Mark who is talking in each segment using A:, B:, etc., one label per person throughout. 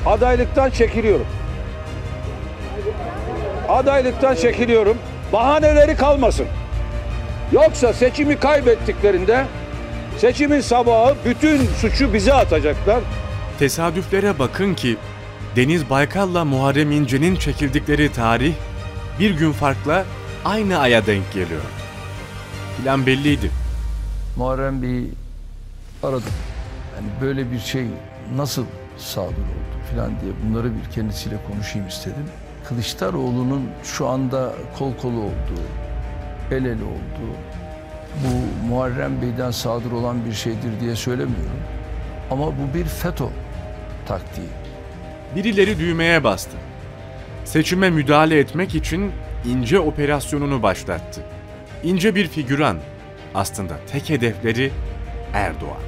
A: adaylıktan çekiliyorum. Adaylıktan çekiliyorum. Bahaneleri kalmasın. Yoksa seçimi kaybettiklerinde seçimin sabahı bütün suçu bize atacaklar.
B: Tesadüflere bakın ki Deniz Baykal'la Muharrem İnce'nin çekildikleri tarih bir gün farkla aynı aya denk geliyor. Plan belliydi.
C: Muharrem Bey'i aradım. Yani böyle bir şey nasıl sadır oldu falan diye bunları bir kendisiyle konuşayım istedim. Kılıçdaroğlu'nun şu anda kol kola olduğu, el ele olduğu, bu Muharrem Bey'den sadır olan bir şeydir diye söylemiyorum. Ama bu bir FETÖ taktiği.
B: Birileri düğmeye bastı. Seçime müdahale etmek için İnce operasyonunu başlattı. İnce bir figüran. Aslında tek hedefleri Erdoğan.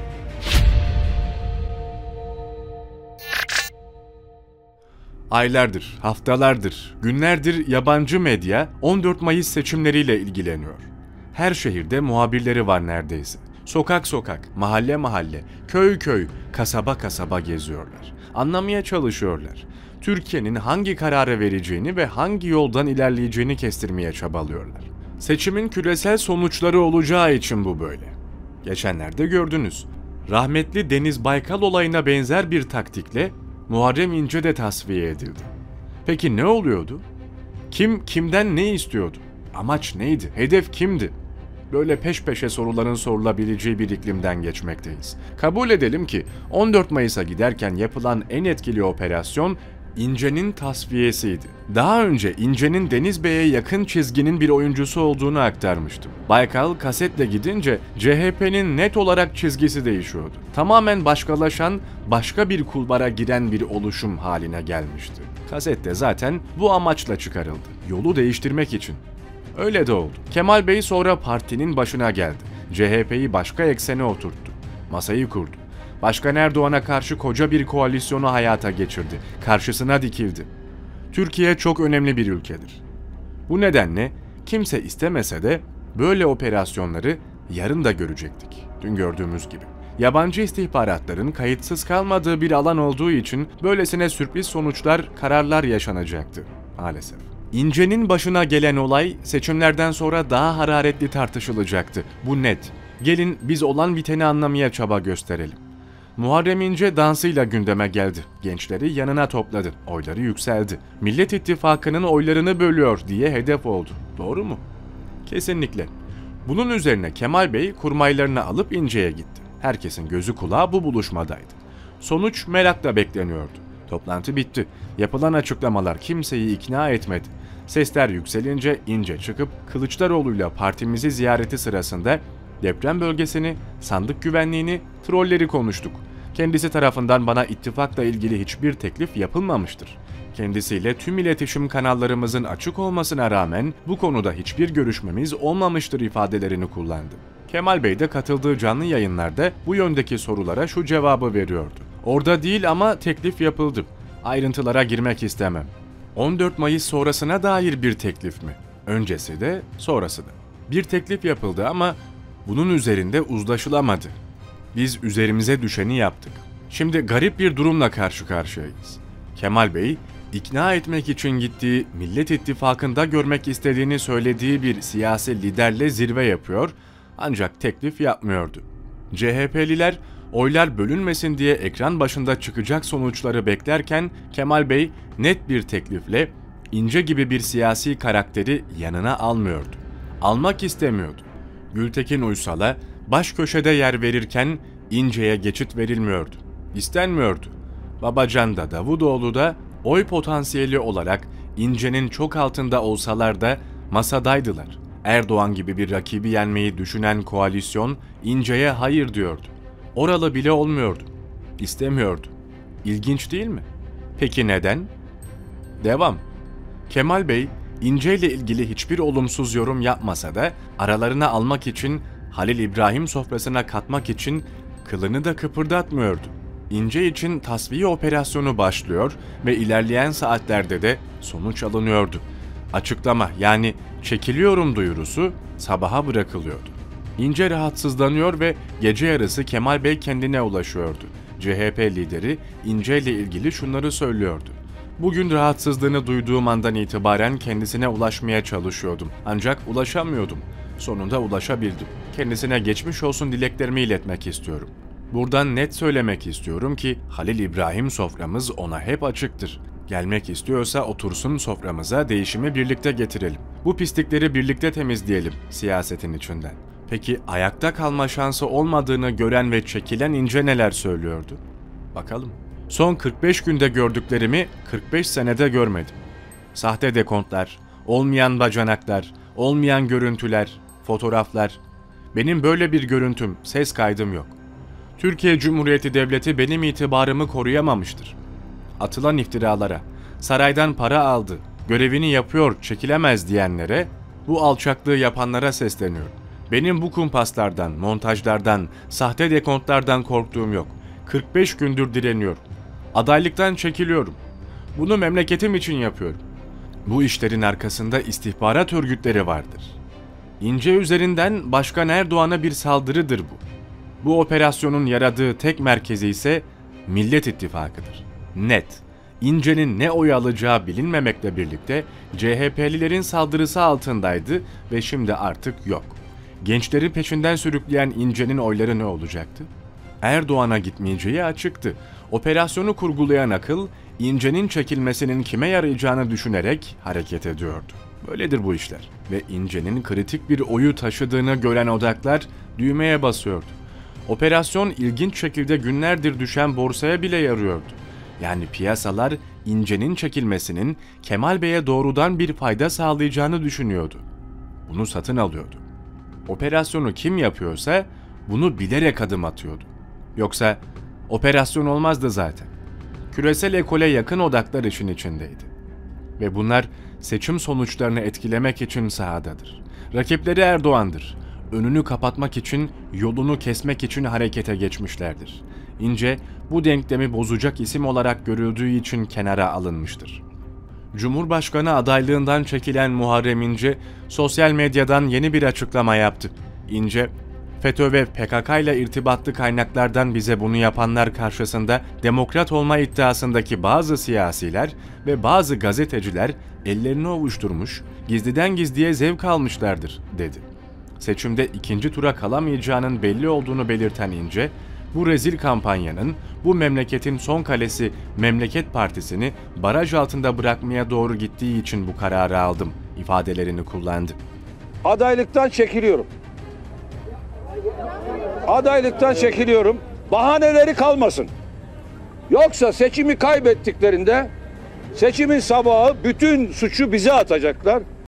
B: Aylardır, haftalardır, günlerdir yabancı medya 14 Mayıs seçimleriyle ilgileniyor. Her şehirde muhabirleri var neredeyse. Sokak sokak, mahalle mahalle, köy köy, kasaba kasaba geziyorlar. Anlamaya çalışıyorlar. Türkiye'nin hangi kararı vereceğini ve hangi yoldan ilerleyeceğini kestirmeye çabalıyorlar. Seçimin küresel sonuçları olacağı için bu böyle. Geçenlerde gördünüz. Rahmetli Deniz Baykal olayına benzer bir taktikle Muharrem İnce de tasfiye edildi. Peki ne oluyordu? Kim kimden ne istiyordu? Amaç neydi? Hedef kimdi? Böyle peş peşe soruların sorulabileceği bir iklimden geçmekteyiz. Kabul edelim ki 14 Mayıs'a giderken yapılan en etkili operasyon İnce'nin tasfiyesiydi. Daha önce İnce'nin Deniz Bey'e yakın çizginin bir oyuncusu olduğunu aktarmıştım. Baykal kasetle gidince CHP'nin net olarak çizgisi değişiyordu. Tamamen başkalaşan, başka bir kulvara giren bir oluşum haline gelmişti. Kasette zaten bu amaçla çıkarıldı. Yolu değiştirmek için. Öyle de oldu. Kemal Bey sonra partinin başına geldi. CHP'yi başka eksene oturttu. Masayı kurdu. Başkan Erdoğan'a karşı koca bir koalisyonu hayata geçirdi. Karşısına dikildi. Türkiye çok önemli bir ülkedir. Bu nedenle kimse istemese de böyle operasyonları yarın da görecektik. Dün gördüğümüz gibi. Yabancı istihbaratların kayıtsız kalmadığı bir alan olduğu için böylesine sürpriz sonuçlar, kararlar yaşanacaktı maalesef. İnce'nin başına gelen olay seçimlerden sonra daha hararetli tartışılacaktı. Bu net. Gelin biz olan biteni anlamaya çaba gösterelim. Muharrem İnce dansıyla gündeme geldi. Gençleri yanına topladı. Oyları yükseldi. Millet İttifakı'nın oylarını bölüyor diye hedef oldu. Doğru mu? Kesinlikle. Bunun üzerine Kemal Bey kurmaylarını alıp İnce'ye gitti. Herkesin gözü kulağı bu buluşmadaydı. Sonuç merakla bekleniyordu. Toplantı bitti. Yapılan açıklamalar kimseyi ikna etmedi. Sesler yükselince İnce çıkıp Kılıçdaroğlu'yla partimizi ziyareti sırasında deprem bölgesini, sandık güvenliğini, trolleri konuştuk. Kendisi tarafından bana ittifakla ilgili hiçbir teklif yapılmamıştır. Kendisiyle tüm iletişim kanallarımızın açık olmasına rağmen bu konuda hiçbir görüşmemiz olmamıştır ifadelerini kullandı. Kemal Bey de katıldığı canlı yayınlarda bu yöndeki sorulara şu cevabı veriyordu. Orada değil ama teklif yapıldı. Ayrıntılara girmek istemem. 14 Mayıs sonrasına dair bir teklif mi? Öncesi de, sonrası da. Bir teklif yapıldı ama bunun üzerinde uzlaşılamadı. Biz üzerimize düşeni yaptık. Şimdi garip bir durumla karşı karşıyayız. Kemal Bey, ikna etmek için gittiği, Millet İttifakı'nda görmek istediğini söylediği bir siyasi liderle zirve yapıyor ancak teklif yapmıyordu. CHP'liler oylar bölünmesin diye ekran başında çıkacak sonuçları beklerken Kemal Bey net bir teklifle İnce gibi bir siyasi karakteri yanına almıyordu. Almak istemiyordu. Gültekin Uysal'a baş köşede yer verirken İnce'ye geçit verilmiyordu. İstenmiyordu. Babacan da Davutoğlu da oy potansiyeli olarak İnce'nin çok altında olsalar da masadaydılar. Erdoğan gibi bir rakibi yenmeyi düşünen koalisyon İnce'ye hayır diyordu. Oralı bile olmuyordu. İstemiyordu. İlginç değil mi? Peki neden? Devam. Kemal Bey, İnce ile ilgili hiçbir olumsuz yorum yapmasa da aralarına almak için, Halil İbrahim sofrasına katmak için kılını da kıpırdatmıyordu. İnce için tasfiye operasyonu başlıyor ve ilerleyen saatlerde de sonuç alınıyordu. Açıklama yani çekiliyorum duyurusu sabaha bırakılıyordu. İnce rahatsızlanıyor ve gece yarısı Kemal Bey kendine ulaşıyordu. CHP lideri İnce ile ilgili şunları söylüyordu. Bugün rahatsızlığını duyduğum andan itibaren kendisine ulaşmaya çalışıyordum. Ancak ulaşamıyordum. Sonunda ulaşabildim. Kendisine geçmiş olsun dileklerimi iletmek istiyorum. Buradan net söylemek istiyorum ki Halil İbrahim soframız ona hep açıktır. Gelmek istiyorsa otursun soframıza, değişimi birlikte getirelim. Bu pislikleri birlikte temizleyelim siyasetin içinden. Peki ayakta kalma şansı olmadığını gören ve çekilen İnce neler söylüyordu? Bakalım. Son 45 günde gördüklerimi 45 senede görmedim. Sahte dekontlar, olmayan bacanaklar, olmayan görüntüler, fotoğraflar. Benim böyle bir görüntüm, ses kaydım yok. Türkiye Cumhuriyeti Devleti benim itibarımı koruyamamıştır. Atılan iftiralara, saraydan para aldı, görevini yapıyor, çekilemez diyenlere, bu alçaklığı yapanlara sesleniyorum. Benim bu kumpaslardan, montajlardan, sahte dekontlardan korktuğum yok. 45 gündür direniyorum. Adaylıktan çekiliyorum. Bunu memleketim için yapıyorum. Bu işlerin arkasında istihbarat örgütleri vardır. İnce üzerinden Başkan Erdoğan'a bir saldırıdır bu. Bu operasyonun yaradığı tek merkezi ise Millet İttifakı'dır. Net. İnce'nin ne oy alacağı bilinmemekle birlikte CHP'lilerin saldırısı altındaydı ve şimdi artık yok. Gençleri peşinden sürükleyen İnce'nin oyları ne olacaktı? Erdoğan'a gitmeyeceği açıktı. Operasyonu kurgulayan akıl, İnce'nin çekilmesinin kime yarayacağını düşünerek hareket ediyordu. Böyledir bu işler. Ve İnce'nin kritik bir oyu taşıdığını gören odaklar düğmeye basıyordu. Operasyon ilginç şekilde günlerdir düşen borsaya bile yarıyordu. Yani piyasalar İnce'nin çekilmesinin Kemal Bey'e doğrudan bir fayda sağlayacağını düşünüyordu. Bunu satın alıyordu. Operasyonu kim yapıyorsa bunu bilerek adım atıyordu. Yoksa operasyon olmazdı zaten. Küresel ekole yakın odaklar işin içindeydi. Ve bunlar seçim sonuçlarını etkilemek için sahadadır. Rakipleri Erdoğan'dır. Önünü kapatmak için, yolunu kesmek için harekete geçmişlerdir. İnce bu denklemi bozacak isim olarak görüldüğü için kenara alınmıştır. Cumhurbaşkanı adaylığından çekilen Muharrem İnce sosyal medyadan yeni bir açıklama yaptı. İnce, FETÖ ve PKK ile irtibatlı kaynaklardan bize bunu yapanlar karşısında demokrat olma iddiasındaki bazı siyasiler ve bazı gazeteciler ellerini ovuşturmuş, gizliden gizliye zevk almışlardır, dedi. Seçimde ikinci tura kalamayacağının belli olduğunu belirten İnce, bu rezil kampanyanın, bu memleketin son kalesi Memleket Partisi'ni baraj altında bırakmaya doğru gittiği için bu kararı aldım ifadelerini kullandı.
A: Adaylıktan çekiliyorum. Adaylıktan çekiliyorum. Bahaneleri kalmasın. Yoksa seçimi kaybettiklerinde seçimin sabahı bütün suçu bize atacaklar.